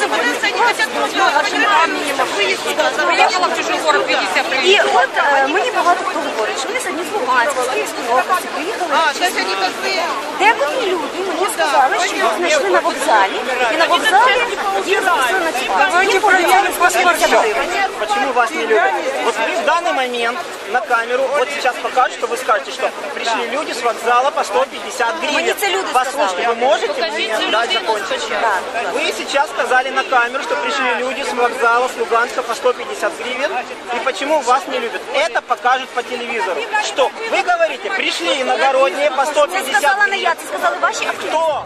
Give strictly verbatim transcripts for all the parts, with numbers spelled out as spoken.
Приїхала в чужий город п'ятдесят І от е, мені багато хто говорить, що вони сьогодні з Луганська, з Київської області приїхали. Деякі люди мені сказали, що їх знайшли на вокзалі, і на вокзалі їх записали на цікаві. Їм повідомляли сто п'ятдесят гривень. Почему вас не любят? Вот вы в данный момент на камеру, вот сейчас покажут, что вы скажете, что пришли люди с вокзала по сто пятьдесят гривен. Послушайте, вы можете мне дать закончить? Вы сейчас сказали на камеру, что пришли люди с вокзала, с Луганска по сто пятьдесят гривен. И почему вас не любят? Это покажут по телевизору. Что? Вы говорите, пришли иногородние по сто пятьдесят Це сказала не гривен. я, це сказали ваші активісти. Кто?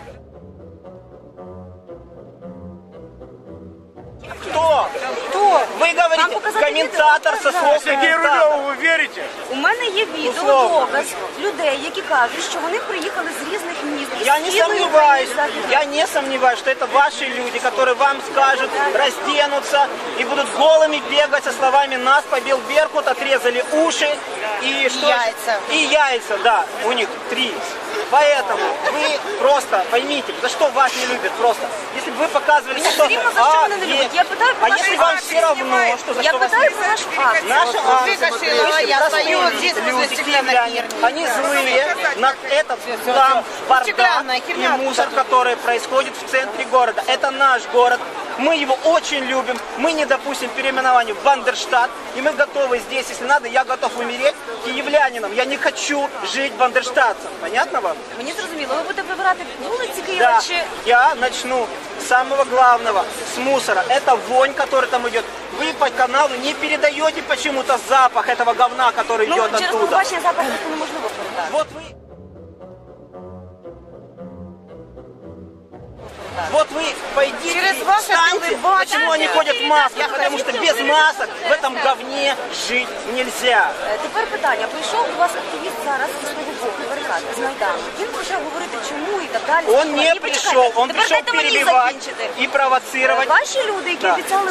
Кто? Хто? Вы говорите, комментатор со слов комментатора. Вы верите? У мене є відео, доказ людей, які кажуть, що вони приїхали з різних міст. із Я не цілої сомневаюсь, України. я не сомневаюсь, что это ваши люди, которые вам скажут, разденутся и будут голыми бегать со словами «нас побил Беркут», отрезали уши и что? Яйца. И яйца, да, у них три. Поэтому вы просто поймите, за что вас не любят просто. Если бы вы показывали, Меня что... все время за что не любят. Я пытаюсь а наши если вам акции все равно, что за Я что вас не питаю любят? про нашу акцію. Наша акция, Кашилова, я стою вот здесь возле люди, стеклянной киевляне, они злые на этот там бардак Стеклянная и херня. мусор, который происходит в центре города. Это наш город. Мы его очень любим. Мы не допустим переименования в Бандерштат. И мы готовы здесь, если надо, я готов умереть киевлянином. Я не хочу жить бандерштатцем. Понятно вам? Мені зрозуміло, ви будете прибирати вулиці Києва Да, чи... я начну с самого главного, с мусора. Это вонь, которая там идет. Вы по каналу не передаете почему-то запах этого говна, который Ну, идет через оттуда. телебачення запах просто неможливо передати. Вот вы... Вот вы пойдите, Через ваше встаньте. телебачение. Почему они ходят в масках? Потому что без масок в этом говне жить нельзя. Е, Тепер питання. Прийшов у вас активіст зараз з того боку, барикади, з Майдану. Він почав говорити, чому і так далі. Он не І пришел, почекайте, он тепер пришел дайте мені перебивать закінчити. и провоцировать. Ваші люди, які Да. обіцяли